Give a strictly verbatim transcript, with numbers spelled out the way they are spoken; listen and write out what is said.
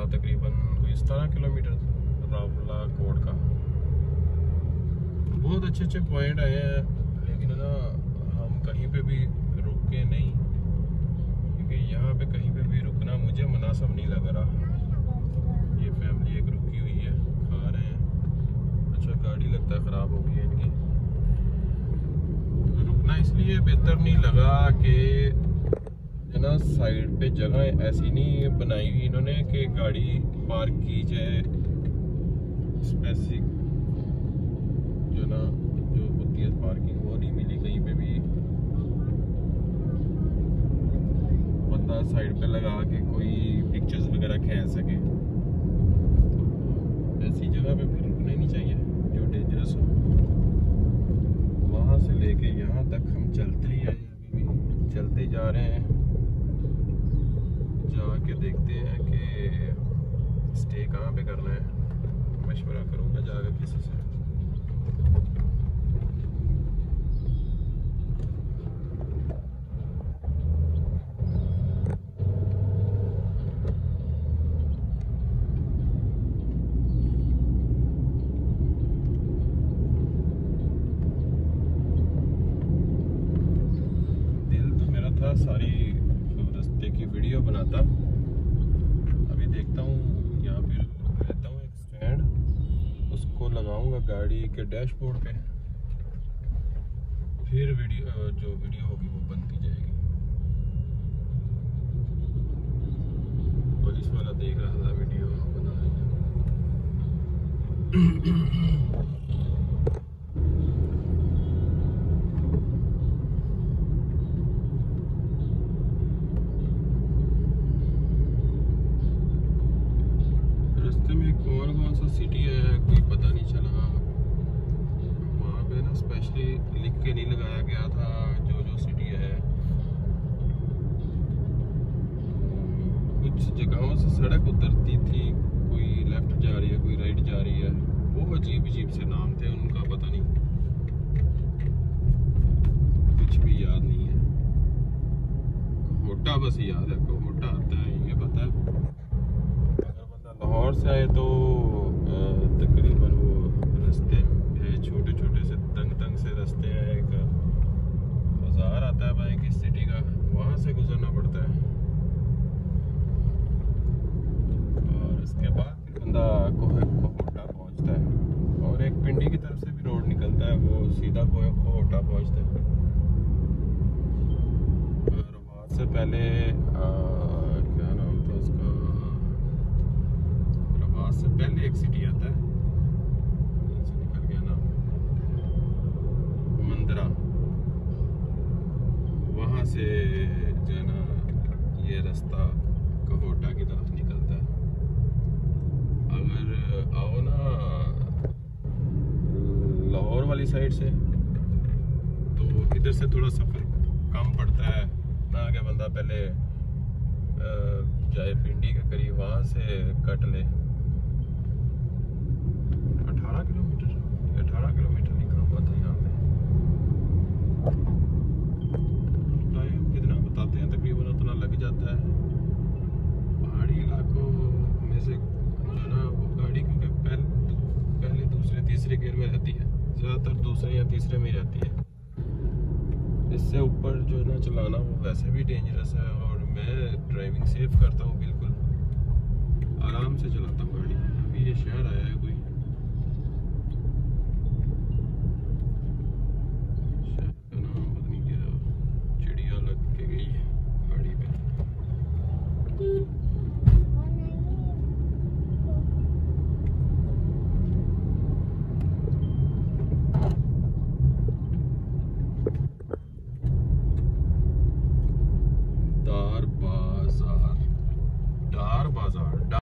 तकरीबन कोई सतारह किलोमीटर रावला कोट का। बहुत अच्छे अच्छे पॉइंट आए हैं, लेकिन ना हम कहीं पे भी रुके नहीं, क्योंकि यहाँ पे कहीं पे भी रुकना मुझे मुनासिब नहीं लग रहा। ये फैमिली एक रुकी हुई है, खा रहे हैं। अच्छा गाड़ी लगता है ख़राब हो गई है इनकी। रुकना इसलिए बेहतर नहीं लगा कि है ना, साइड पे जगह ऐसी नहीं बनाई हुई इन्होंने कि गाड़ी पार्क की जाए। स्पेसिफिक जो ना जो होती है पार्किंग वो नहीं मिली कहीं पे भी। बंदा साइड पे लगा के कोई पिक्चर्स वगैरह खींच सके, तो ऐसी जगह पे फिर रुकना ही नहीं चाहिए जो डेंजरस हो। वहाँ से लेके यहाँ तक हम चलते ही आए, अभी भी चलते जा रहे हैं। जाके देखते हैं कि स्टे कहाँ पे करना है, मशवरा करूँगा जाकर किसी से। दिल तो मेरा था सारी रास्ते की वीडियो बनाता। अभी देखता हूँ यहाँ पे रहता हूँ एक स्टैंड, उसको लगाऊंगा गाड़ी के डैशबोर्ड पे, फिर वीडियो जो वीडियो होगी वो बनती जाएगी। पुलिस वाला देख रहा था वीडियो बना रही है। कौन कौन सा सिटी है कोई पता नहीं चला। वहाँ पे ना स्पेशली लिख के नहीं लगाया गया था जो जो सिटी है। कुछ जगहों से सड़क उतरती थी, कोई लेफ्ट जा रही है कोई राइट जा रही है, वो अजीब अजीब से नाम थे उनका, पता नहीं कुछ भी याद नहीं है। कोटा बस याद है, कोटा आता है ये पता है। लाहौर से आए तो तकरीबन वो रास्ते है छोटे छोटे से तंग तंग से रास्ते हैं। एक बाजार आता है भाई की सिटी का, वहाँ से गुजरना पड़ता है और उसके बाद फिर बंदा कोटा पहुँचता है। और एक पिंडी की तरफ से भी रोड निकलता है, वो सीधा कोटा पहुँचता है। और वहाँ से पहले क्या नाम था उसका, से पहले एक सिटी आता है, से निकल गया ना, मंदरा। वहाँ से जो है ना ये रास्ता कोटा की तरफ निकलता है। अगर आओ ना लाहौर वाली साइड से तो इधर से थोड़ा सफ़र कम पड़ता है ना, कि बंदा पहले जाए पिंडी के करीब, वहाँ से कट ले। अठारह किलोमीटर अठारह किलोमीटर लिखा हुआ था यहाँ पे। टाइम कितना बताते हैं, तकरीबन उतना लग जाता है। पहाड़ी इलाकों में से जो है ना वो गाड़ी क्योंकि पहले पहले दूसरे तीसरे गियर में रहती है, ज़्यादातर दूसरे या तीसरे में रहती है। इससे ऊपर जो है ना चलाना वो वैसे भी डेंजरस है, और मैं ड्राइविंग सेफ करता हूँ, बिल्कुल आराम से चलाता हूँ गाड़ी। अभी ये शहर आया है कोई